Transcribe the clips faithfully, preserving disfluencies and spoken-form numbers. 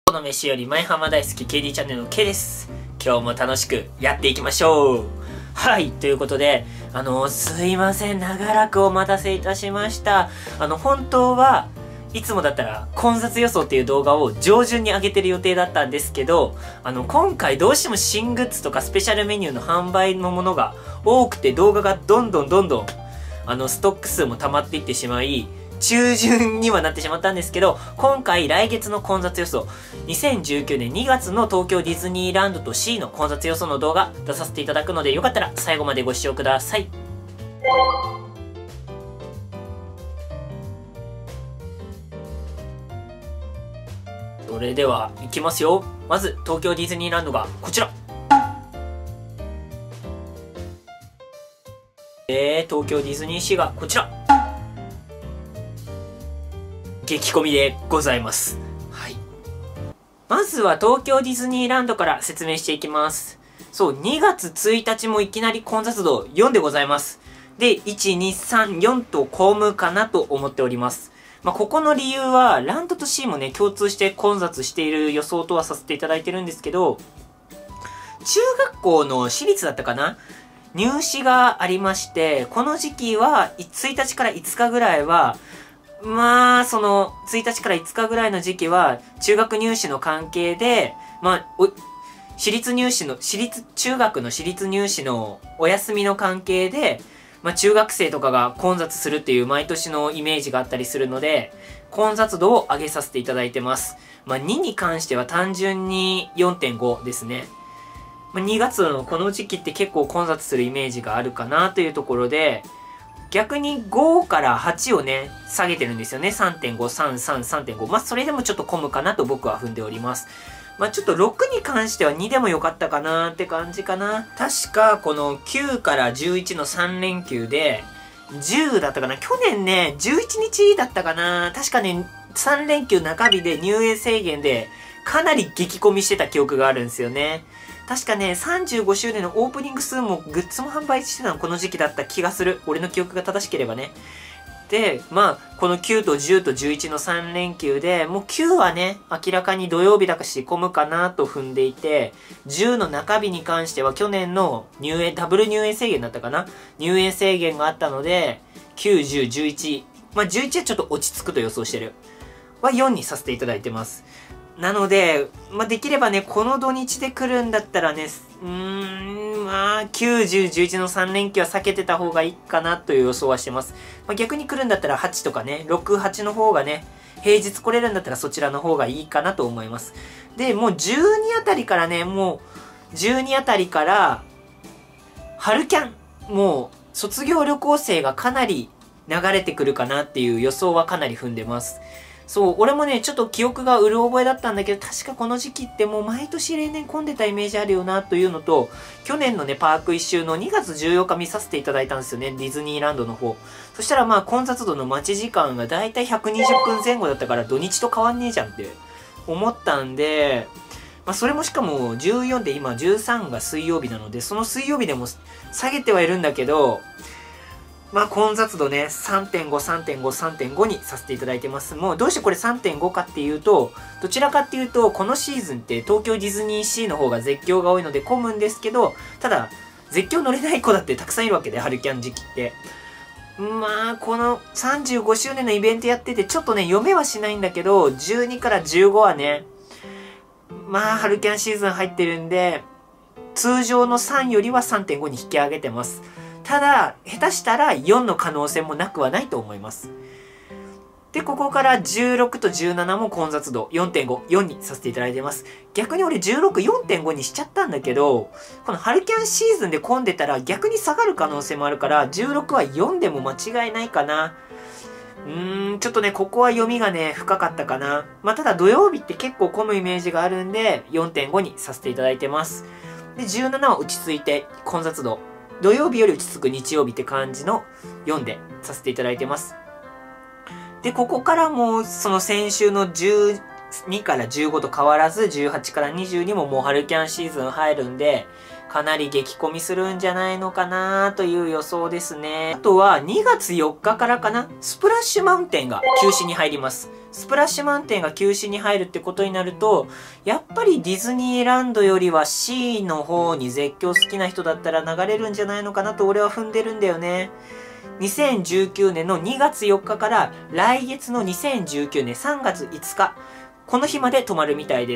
この飯より前浜大好き ケーディー チャンネルの K です。今日も楽しくやっていきましょう。はい、ということで、あの、すいません、長らくお待たせいたしました。あの、本当はいつもだったら混雑予想っていう動画を上旬に上げてる予定だったんですけど、あの、今回どうしても新グッズとかスペシャルメニューの販売のものが多くて、動画がどんどんどんどん、あの、ストック数も溜まっていってしまい、中旬にはなってしまったんですけど、今回来月の混雑予想、にせんじゅうきゅうねんにがつの東京ディズニーランドと シー の混雑予想の動画出させていただくので、よかったら最後までご視聴ください。それでは、いきますよ。まず、東京ディズニーランドがこちら。で、東京ディズニーシーがこちら。激混みでございます。はい。まずは東京ディズニーランドから説明していきます。そう、にがつついたちもいきなり混雑度よんでございます。で、いち、に、さん、よんと混むかなと思っております。まあ、ここの理由は、ランドと シー もね、共通して混雑している予想とはさせていただいてるんですけど、中学校の私立だったかな？入試がありまして、この時期はついたちからいつかぐらいは、まあ、その、ついたちからいつかぐらいの時期は、中学入試の関係で、まあ、お、私立入試の、私立、中学の私立入試のお休みの関係で、まあ、中学生とかが混雑するっていう毎年のイメージがあったりするので、混雑度を上げさせていただいてます。まあ、にに関しては単純に よんてんご ですね。まあ、にがつのこの時期って結構混雑するイメージがあるかなというところで、逆にごからはちをね、下げてるんですよね。さんてんご、さん、さん、さんてんご。まあ、それでもちょっと混むかなと僕は踏んでおります。まあ、ちょっとろくに関してはにでもよかったかなって感じかな。確か、このきゅうからじゅういちのさんれんきゅうで、じゅうだったかな。去年ね、じゅういちにちだったかな。確かね、さんれんきゅう中日で入園制限で、かなり激混みしてた記憶があるんですよね。確かね、さんじゅうごしゅうねんのオープニング数もグッズも販売してたのこの時期だった気がする。俺の記憶が正しければね。で、まあ、このきゅうとじゅうとじゅういちのさんれんきゅうで、もうきゅうはね、明らかに土曜日だかし混むかなと踏んでいて、じゅうの中日に関しては去年の入園、ダブル入園制限だったかな？入園制限があったので、きゅう、じゅう、じゅういち。まあ、じゅういちはちょっと落ち着くと予想してる。はよんにさせていただいてます。なので、まあ、できればね、この土日で来るんだったらね、うーん、まあ、きゅう、じゅう、じゅういちのさんれんきゅうは避けてた方がいいかなという予想はしてます。まあ、逆に来るんだったらはちとかね、ろく、はちの方がね、平日来れるんだったらそちらの方がいいかなと思います。で、もうじゅうにあたりからね、もう、じゅうにあたりから、春キャン、もう、卒業旅行生がかなり流れてくるかなっていう予想はかなり踏んでます。そう、俺もね、ちょっと記憶がうる覚えだったんだけど、確かこの時期ってもう毎年例年混んでたイメージあるよなというのと、去年のね、パーク一周のにがつじゅうよっか見させていただいたんですよね、ディズニーランドの方。そしたらまあ混雑度の待ち時間がだいたいひゃくにじゅっぷんぜん後だったから土日と変わんねえじゃんって思ったんで、まあそれもしかもじゅうよんで今じゅうさんが水曜日なので、その水曜日でも下げてはいるんだけど、まあ混雑度ね、さんてんご、さんてんご、さんてんご にさせていただいてます。もうどうしてこれ さんてんご かっていうと、どちらかっていうと、このシーズンって東京ディズニーシーの方が絶叫が多いので混むんですけど、ただ、絶叫乗れない子だってたくさんいるわけで、春キャン時期って。まあ、このさんじゅうごしゅうねんのイベントやってて、ちょっとね、読めはしないんだけど、じゅうにからじゅうごはね、まあ、春キャンシーズン入ってるんで、通常のさんよりは さんてんご に引き上げてます。ただ、下手したらよんの可能性もなくはないと思います。で、ここからじゅうろくとじゅうななも混雑度 よんてんご、よんにさせていただいてます。逆に俺じゅうろく、よんてんご にしちゃったんだけど、この春キャンシーズンで混んでたら逆に下がる可能性もあるから、じゅうろくはよんでも間違いないかな。うーん、ちょっとね、ここは読みがね、深かったかな。まあ、ただ土曜日って結構混むイメージがあるんで、よんてんご にさせていただいてます。で、じゅうななは落ち着いて混雑度。土曜日より落ち着く日曜日って感じのよんでさせていただいてます。で、ここからもその先週のじゅうにからじゅうごと変わらずじゅうはちからにじゅうにももう春キャンシーズン入るんで、かなり激混みするんじゃないのかなという予想ですね。あとはにがつよっかからかな、スプラッシュマウンテンが休止に入ります。 スプラッシュマウンテンが休止に入るってことになると、やっぱりディズニーランドよりは C の方に絶叫好きな人だったら流れるんじゃないのかなと俺は踏んでるんだよね。にせんじゅうきゅうねんのにがつよっかから来月のにせんじゅうきゅうねんさんがついつか、この日まで止まるみたいです。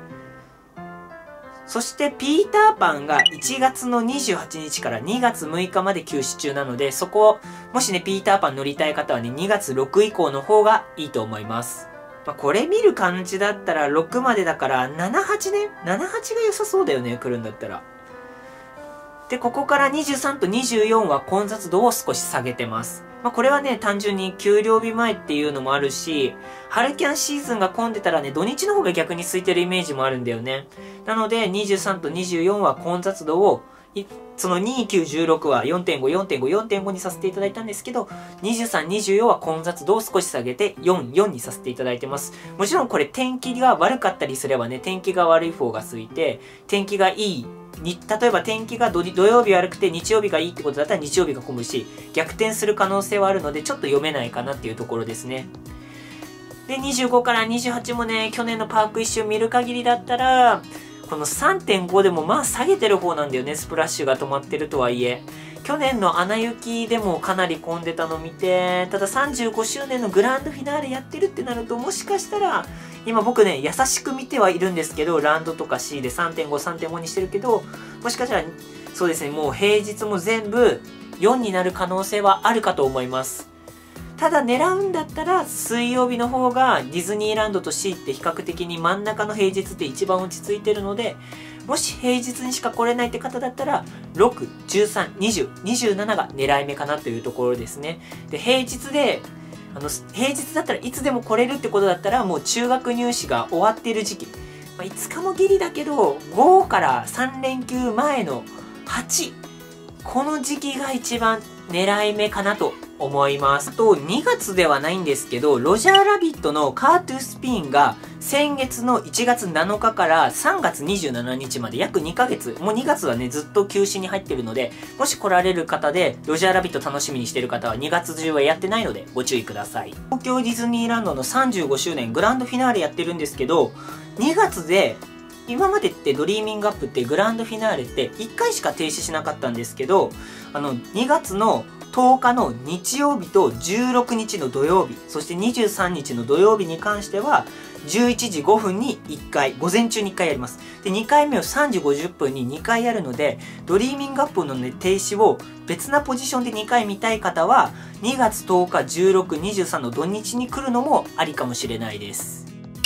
そしてピーターパンがいちがつのにじゅうはちにちからにがつむいかまで休止中なので、そこを、もしね、ピーターパン乗りたい方はね、にがつろく以降の方がいいと思います。まあ、これ見る感じだったらろくまでだからなな、はちねん ?なな、はちが良さそうだよね、来るんだったら。で、ここからにじゅうさんとにじゅうよんは混雑度を少し下げてます。まあ、これはね、単純に給料日前っていうのもあるし、春キャンシーズンが混んでたらね、土日の方が逆に空いてるイメージもあるんだよね。なので、にじゅうさんとにじゅうよんは混雑度を、そのに、きゅう、じゅうろくは よんてんご、よんてんご、よんてんご にさせていただいたんですけど、にじゅうさん、にじゅうよんは混雑度を少し下げてよん、よんにさせていただいてます。もちろんこれ天気が悪かったりすればね、天気が悪い方が空いて、天気がいいに、例えば天気が 土, 土曜日悪くて日曜日がいいってことだったら日曜日が混むし、逆転する可能性はあるのでちょっと読めないかなっていうところですね。で、にじゅうごからにじゅうはちもね、去年のパーク一周見る限りだったら、この さんてんご でもまあ下げてる方なんだよね、スプラッシュが止まってるとはいえ。去年のアナ雪でもかなり混んでたの見て、たださんじゅうごしゅうねんのグランドフィナーレやってるってなると、もしかしたら、今僕ね、優しく見てはいるんですけど、ランドとか C で さんてんご、さんてんご にしてるけど、もしかしたら、そうですね、もう平日も全部よんになる可能性はあるかと思います。ただ狙うんだったら、水曜日の方がディズニーランドと C って比較的に真ん中の平日って一番落ち着いてるので、もし平日にしか来れないって方だったら、ろく、じゅうさん、にじゅう、にじゅうななが狙い目かなというところですね。で、平日で、あの、平日だったらいつでも来れるってことだったら、もう中学入試が終わっている時期。まあ、いつかもギリだけど、ごからさんれんきゅう前のはち。この時期が一番狙い目かなと思います。と、にがつではないんですけど、ロジャーラビットのカートゥースピンが先月のいちがつなのかからさんがつにじゅうしちにちまで約にかげつ、もうにがつはね、ずっと休止に入ってるので、もし来られる方で、ロジャーラビット楽しみにしてる方はにがつ中はやってないのでご注意ください。東京ディズニーランドのさんじゅうごしゅうねんグランドフィナーレやってるんですけど、にがつで、今までってドリーミングアップってグランドフィナーレっていっかいしか停止しなかったんですけど、あの、にがつのとおかの日曜日とじゅうろくにちの土曜日、そしてにじゅうさんにちの土曜日に関しては、じゅういちじごふんにいっかい、午前中にいっかいやります。で、にかいめをさんじごじゅっぷんににかいやるので、ドリーミングアップの、ね、停止を別なポジションでにかい見たい方は、にがつとおか、じゅうろく、にじゅうさんの土日に来るのもありかもしれないです。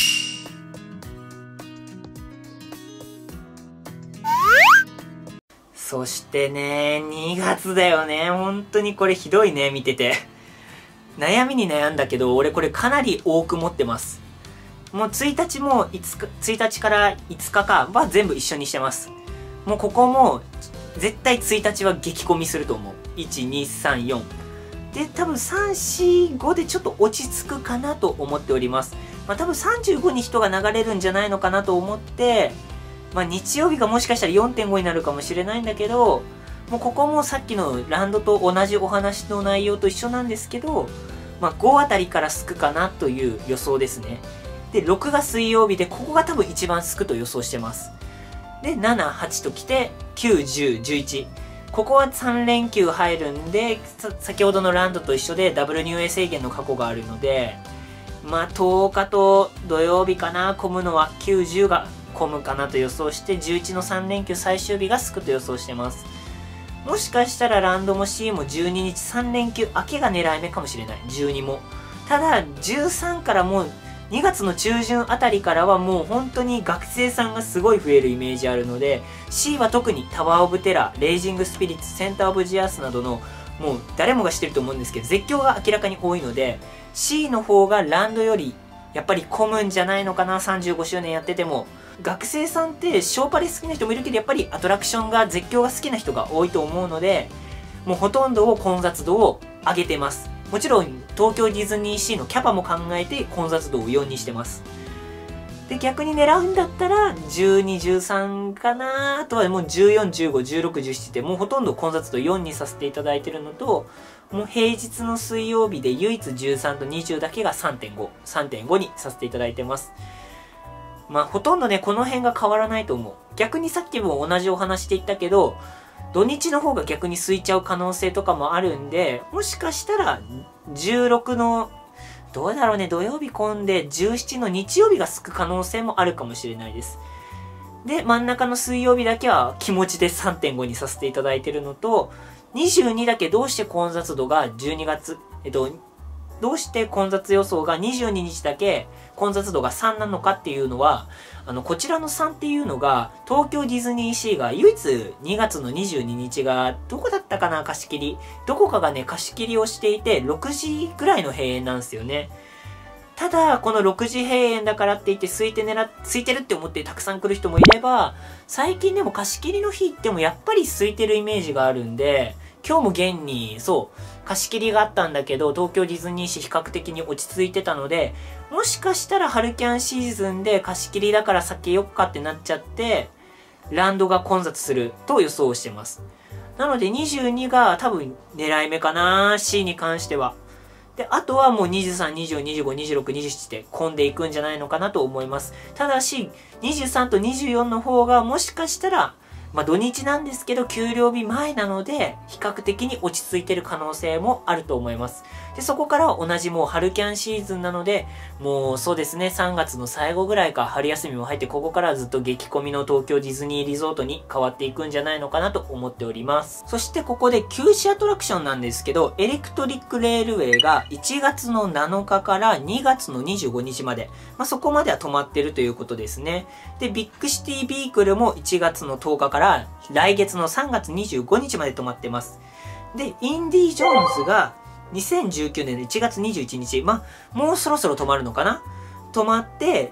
そしてね、にがつだよね。本当にこれひどいね、見てて。悩みに悩んだけど、俺これかなり多く持ってます。もうついたちもいつか、ついたちからいつかかは全部一緒にしてます。もうここも、絶対ついたちは激混みすると思う。いち、に、さん、よん。で、多分さん、よん、ごでちょっと落ち着くかなと思っております。まあ多分さんじゅうごに人が流れるんじゃないのかなと思って、まあ日曜日がもしかしたら よんてんご になるかもしれないんだけど、もうここもさっきのランドと同じお話の内容と一緒なんですけど、まあごあたりからすくかなという予想ですね。で、ろくが水曜日で、ここが多分一番すくと予想してます。で、なな、はちときて、きゅう、じゅう、じゅういち。ここはさんれんきゅう入るんで、先ほどのランドと一緒でダブル入園制限の過去があるので、まあとおかと土曜日かな、混むのはきゅう、じゅうが混むかなと予想して、じゅういちのさんれんきゅう最終日がすくと予想してます。もしかしたらランドも C もじゅうににちさんれんきゅう明けが狙い目かもしれない。じゅうにも。ただ、じゅうさんからもうにがつの中旬あたりからはもう本当に学生さんがすごい増えるイメージあるので、C は特にタワーオブテラー、レイジングスピリッツ、センターオブジアースなどのもう誰もが知ってると思うんですけど、絶叫が明らかに多いので、C の方がランドよりやっぱり混むんじゃないのかな、さんじゅうごしゅうねんやってても。学生さんってショーパレ好きな人もいるけど、やっぱりアトラクションが、絶叫が好きな人が多いと思うので、もうほとんどを混雑度を上げてます。もちろん東京ディズニーシーのキャパも考えて混雑度をよんにしてます。 で、逆に狙うんだったら、じゅうに、じゅうさんかな。あとはもうじゅうよん、じゅうご、じゅうろく、じゅうななってもうほとんど混雑度よんにさせていただいてるのと、もう平日の水曜日で唯一じゅうさんとにじゅうだけが さんてんご、さんてんご にさせていただいてます。まあほとんどね、この辺が変わらないと思う。逆にさっきも同じお話で言ったけど、土日の方が逆に空いちゃう可能性とかもあるんで、もしかしたらじゅうろくの、どうだろうね、土曜日混んでじゅうしちの日曜日が空く可能性もあるかもしれないです。で、真ん中の水曜日だけは気持ちで さんてんご にさせていただいてるのと、にじゅうにだけどうして混雑度がじゅうにがつ、えっと、どうして混雑予想がにじゅうににちだけ混雑度がさんなのかっていうのは、あの、こちらのさんっていうのが、東京ディズニーシーが唯一にがつのにじゅうににちが、どこだったかな、貸し切り。どこかがね、貸し切りをしていて、ろくじぐらいの閉園なんですよね。ただ、このろくじ閉園だからって言って、空いて狙っ、空いてるって思ってたくさん来る人もいれば、最近でも貸し切りの日行ってもやっぱり空いてるイメージがあるんで、今日も現に、そう、貸し切りがあったんだけど、東京ディズニーシー比較的に落ち着いてたので、もしかしたら春キャンシーズンで貸し切りだから避けよっかってなっちゃって、ランドが混雑すると予想してます。なのでにじゅうにが多分狙い目かな、C に関しては。で、あとはもうにじゅうさん、にじゅう、にじゅうご、にじゅうろく、にじゅうななって混んでいくんじゃないのかなと思います。ただし、にじゅうさんとにじゅうよんの方がもしかしたら、まあ土日なんですけど給料日前なので比較的に落ち着いてる可能性もあると思います。で、そこからは同じもう春キャンシーズンなので、もうそうですね、さんがつの最後ぐらいか春休みも入ってここからはずっと激混みの東京ディズニーリゾートに変わっていくんじゃないのかなと思っております。そしてここで休止アトラクションなんですけど、エレクトリックレールウェイがいちがつのなのかからにがつのにじゅうごにちまで、まあそこまでは止まってるということですね。で、ビッグシティビークルもいちがつのとおかから来月のさんがつにじゅうごにちまで止まってます。で、インディ・ジョーンズがにせんじゅうきゅうねんのいちがつにじゅういちにち、まあ、もうそろそろ止まるのかな、止まって、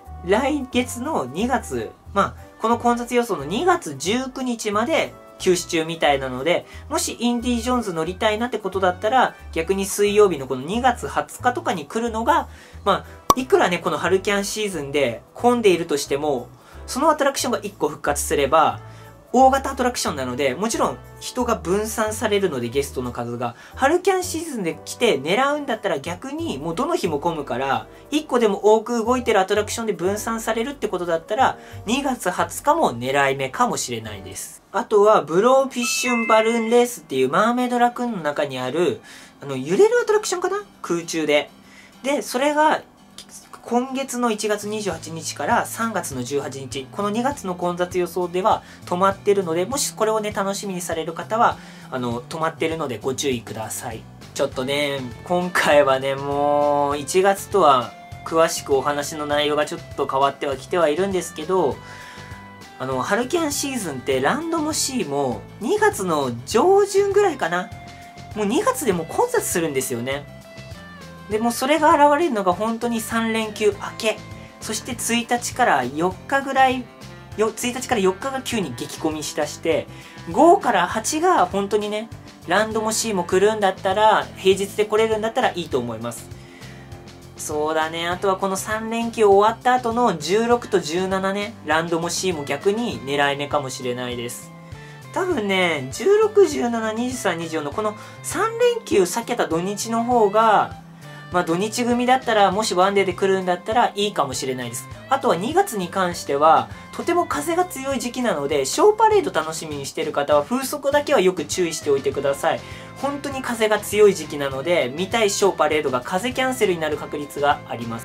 来月のにがつ、まあ、この混雑予想のにがつじゅうくにちまで休止中みたいなので、もしインディ・ジョーンズ乗りたいなってことだったら、逆に水曜日のこのにがつはつかとかに来るのが、まあ、いくらね、この春キャンシーズンで混んでいるとしても、そのアトラクションがいっこ復活すれば、大型アトラクションなので、もちろん人が分散されるのでゲストの数が、春キャンシーズンで来て狙うんだったら逆にもうどの日も混むから、いっこでも多く動いてるアトラクションで分散されるってことだったら、にがつはつかも狙い目かもしれないです。あとは、ブローフィッシュンバルーンレースっていうマーメイドラクーンの中にある、あの、揺れるアトラクションかな?空中で。で、それが、今月のいちがつにじゅうはちにちからさんがつのじゅうはちにち、このにがつの混雑予想では止まってるので、もしこれをね、楽しみにされる方は、あの、止まってるのでご注意ください。ちょっとね、今回はね、もう、いちがつとは詳しくお話の内容がちょっと変わってはきてはいるんですけど、あの、春キャンシーズンってランドも C もにがつの上旬ぐらいかな。もうにがつでも混雑するんですよね。でもそれが現れるのが本当にさんれんきゅう明け、そしてついたちからよっかぐらい、よついたちからよっかが急に激混みしだして、ごからはちが本当にね、ランドも C も来るんだったら、平日で来れるんだったらいいと思います。そうだね、あとはこのさんれんきゅう終わった後のじゅうろくとじゅうななね、ランドも C も逆に狙い目かもしれないです。多分ね、じゅうろく、じゅうなな、にじゅうさん、にじゅうよんのこのさんれんきゅう避けた土日の方が、まあ土日組だったら、もしワンデーで来るんだったらいいかもしれないです。あとはにがつに関しては、とても風が強い時期なので、ショーパレード楽しみにしている方は風速だけはよく注意しておいてください。本当に風が強い時期なので、見たいショーパレードが風キャンセルになる確率があります。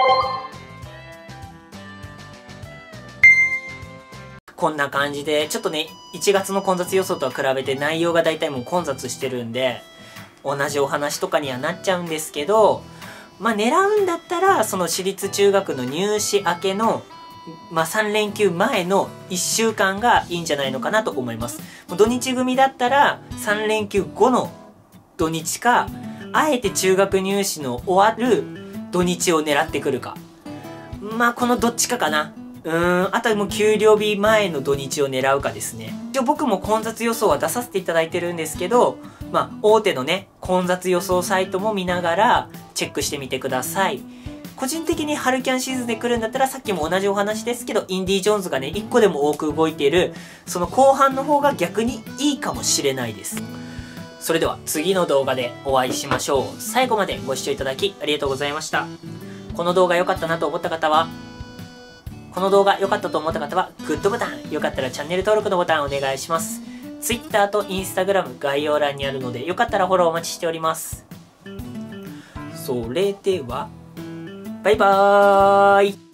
こんな感じで、ちょっとね、いちがつの混雑予想とは比べて内容が大体もう混雑してるんで、同じお話とかにはなっちゃうんですけど、まあ狙うんだったら、その私立中学の入試明けの、まあさんれんきゅう前のいっしゅうかんがいいんじゃないのかなと思います。土日組だったら、さんれんきゅうごの土日か、あえて中学入試の終わる土日を狙ってくるか。まあこのどっちかかな。うーん、あとはもう給料日前の土日を狙うかですね。一応僕も混雑予想は出させていただいてるんですけど、まあ大手のね、混雑予想サイトも見ながらチェックしてみてください。 個人的に春キャンシーズンで来るんだったら、さっきも同じお話ですけど、インディ・ジョーンズがね、いっこでも多く動いている、その後半の方が逆にいいかもしれないです。それでは次の動画でお会いしましょう。最後までご視聴いただきありがとうございました。この動画良かったなと思った方は、この動画良かったと思った方は、グッドボタン、よかったらチャンネル登録のボタンお願いします。Twitter と Instagram 概要欄にあるので、よかったらフォローお待ちしております。それでは、バイバーイ。